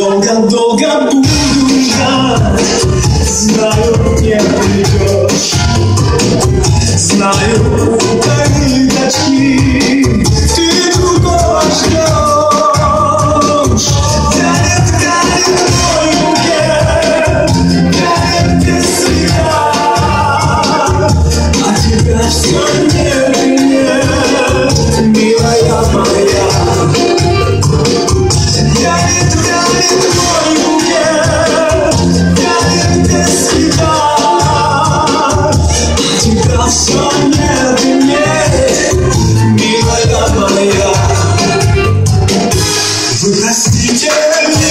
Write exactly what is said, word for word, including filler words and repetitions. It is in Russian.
Долго-долго буду ждать, знаю, не придешь. Знаю, твои ночи ты другого ждешь. Тянет, тянет мой букет, тянет без следа, а тебя все нет и нет, милая моя. Тянет, тянет мой букет, тянет без следа, а тебя все нет и нет, милая моя. Вы простите.